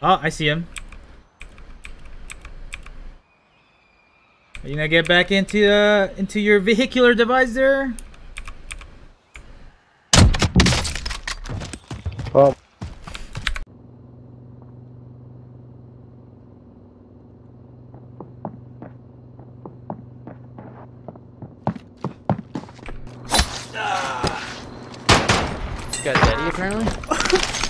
Oh, I see him. Are you gonna get back into your vehicular device there? Oh. This guy's Eddie, apparently.